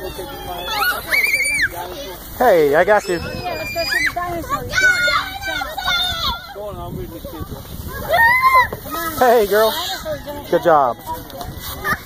Hey, I got you. Yeah, let's go see the dinosaurs. Go on, I'm reading the kids. Hey, girl. Good job.